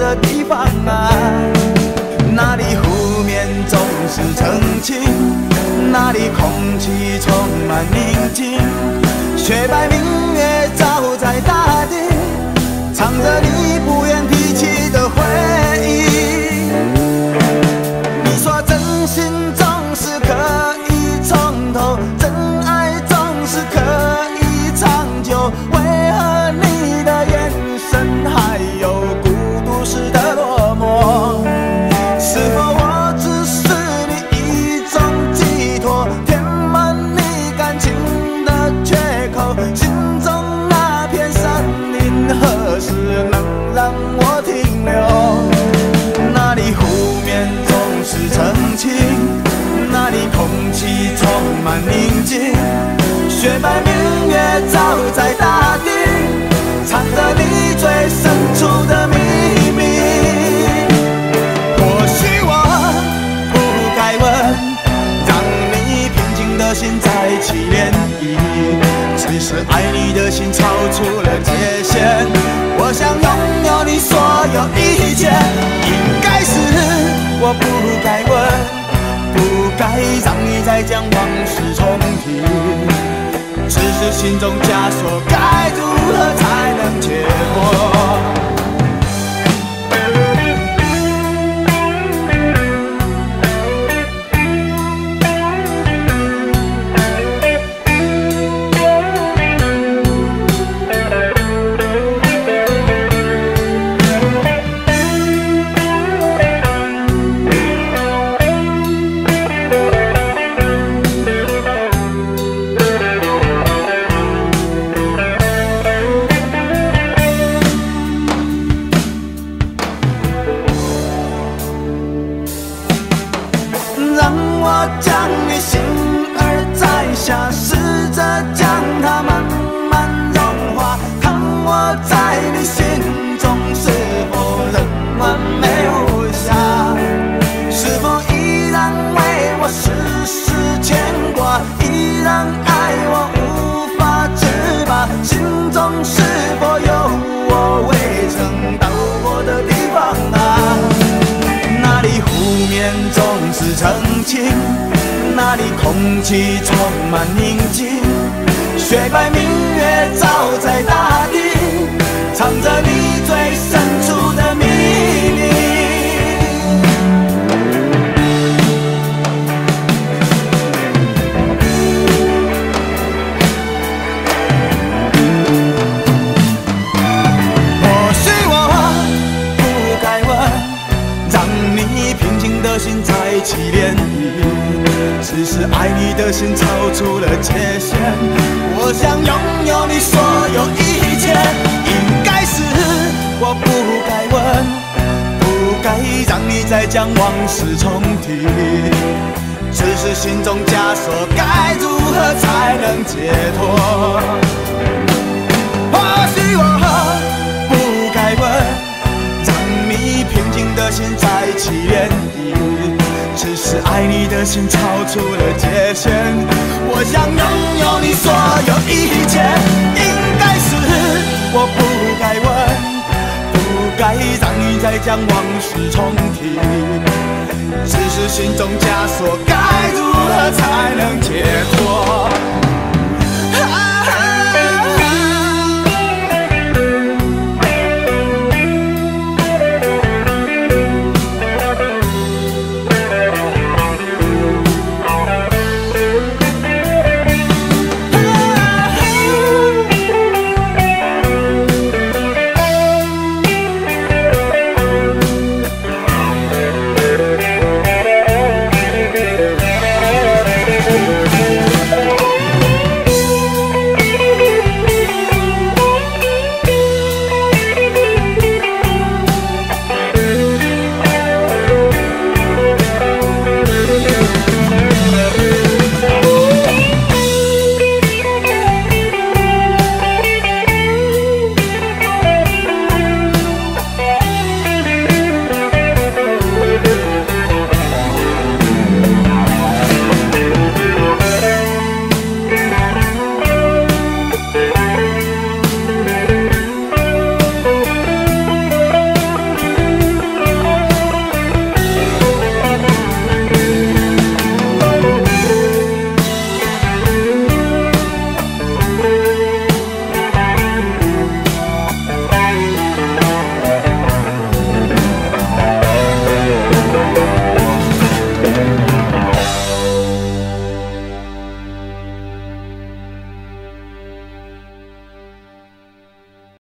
的地方啊。那里湖面总是澄清，那里空气充满宁静，雪白明月照在大地，唱着你不愿提起的回忆。你说真心总是可以从头，真爱总是可以长久，为何你的眼神还有孤独时的落寞？是否我只是你一种寄托，填满你感情的缺口？心中那片森林何时能让我停留？那里湖面总是澄清，那里空气充满宁静，雪白明月照在大地，藏着你最深处的秘密。或许我不该问，让你平静的心再起涟漪，只是爱你的心超出了界限。我想拥有你所有一切，应该是我不该问，不该让你再将往事重提，只是心中枷锁该如何才能解脱？让我将你心儿摘下，试着将它慢慢融化，看我在你心中是否仍完美无瑕，是否依然为我时时牵挂，依然爱我无法自拔，心中是否有我未曾到过的地方啊？那里湖面总是澄清，那里空气充满宁静，雪白明月照在大地，藏着你最深处的秘密。或许我不该问，让你平静的心再起涟漪，只是爱你的心超出了界限。我想拥有你所有一切，应该是我不该问，不该让你再将往事重提，只是心中枷锁该如何才能解脱？或许我不该问，让你平静的心再起涟漪，只是爱你的心超出了界限。我想拥有你所有一切，应该是我不该问，不该让你再将往事重提，只是心中枷锁该如何才能解脱？